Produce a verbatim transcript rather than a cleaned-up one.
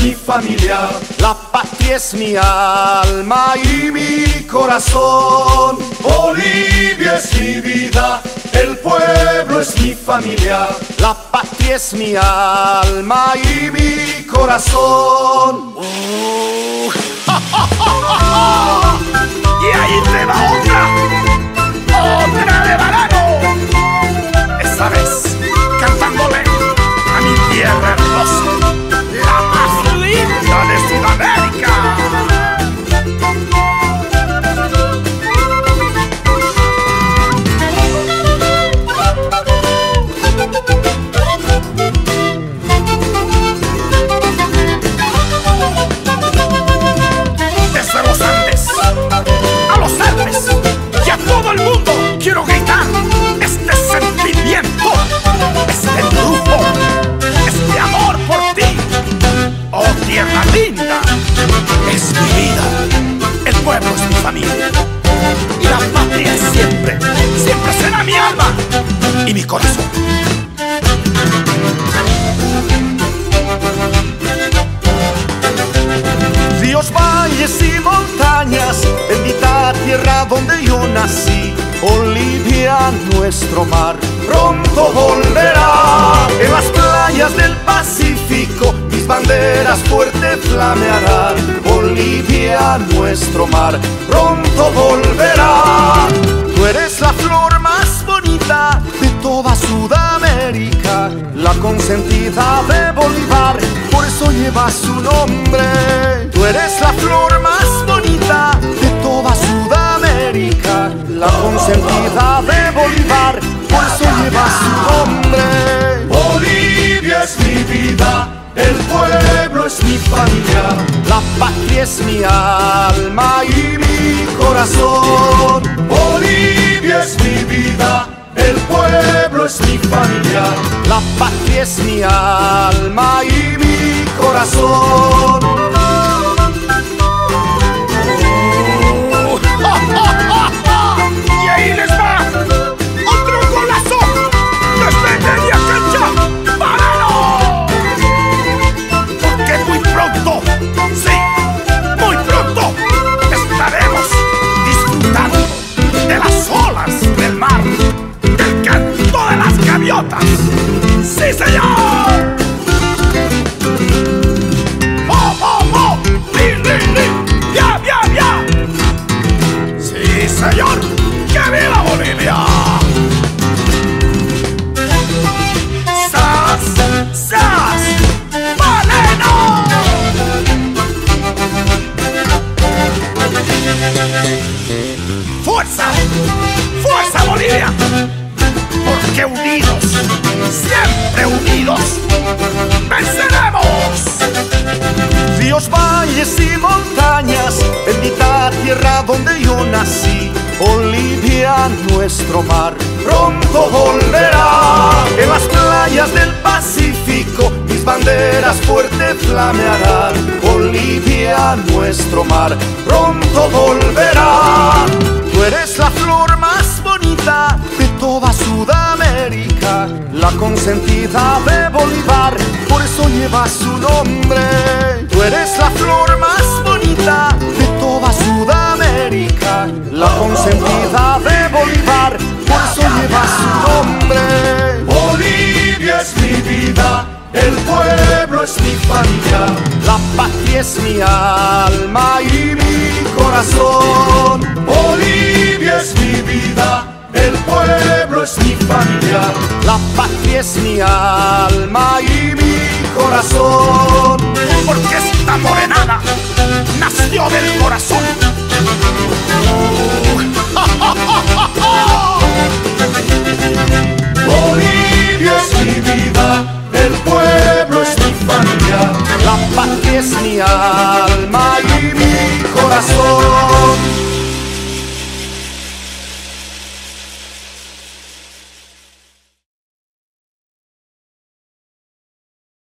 mi familia. La patria es mi alma y mi corazón. Bolivia es mi vida, el pueblo es mi familia. La patria es mi alma y mi corazón. Uh. Y ahí te va otra, otra de Varano. Esa vez cantándole a mi tierra hermosa, la más linda de Sudamérica. Desde los Andes a los Alpes y a todo el mundo quiero gritar este sentimiento, este embrujo, este amor por ti. Oh tierra linda, es mi vida, el pueblo es mi familia y la patria es siempre, siempre será mi alma y mi corazón. Ríos, valles y montañas, bendita tierra donde yo nací. Bolivia, nuestro mar, pronto volverá. En las playas del Pacífico, mis banderas fuerte flamearán. Bolivia, nuestro mar, pronto volverá. Tú eres la flor más bonita de toda Sudamérica, la consentida de Bolívar, por eso lleva su nombre. Tú eres la flor más bonita de toda Sudamérica, la consentida de Bolívar, por eso lleva su nombre. Bolivia es mi vida, el pueblo es mi familia. La patria es mi alma y mi corazón. Bolivia es mi vida, el pueblo es mi familia. La patria es mi alma y mi corazón. Y ahí les va otro golazo desde media cancha, Varano. Porque muy pronto, sí, muy pronto estaremos disfrutando de las olas del mar, del canto de las gaviotas. ¡Sí, señor! ¡Oh, oh, oh! ¡Li, li, li! ¡Ya, ya, ya! ¡Sí, señor! ¡Que viva Bolivia! ¡Sas! ¡Sas! ¡Valeno! ¡Fuerza! ¡Fuerza, Bolivia! Porque unidos, siempre unidos, venceremos. Ríos, valles y montañas, bendita tierra donde yo nací. Bolivia, nuestro mar, pronto volverá. En las playas del Pacífico, mis banderas fuerte flamearán. Bolivia, nuestro mar, pronto volverá. Tú eres la flor más bonita de toda Sudamérica, la consentida de Bolívar, por eso lleva su nombre. Tú eres la flor más bonita de toda Sudamérica, la consentida de Bolívar, por eso lleva su nombre. Bolivia es mi vida, el pueblo es mi familia. La patria es mi alma y mi corazón. Bolivia es mi vida, el pueblo es mi familia. La patria es mi alma y mi corazón. Porque esta morenada nació del corazón. Bolivia es mi vida, el pueblo es mi familia. La patria es mi alma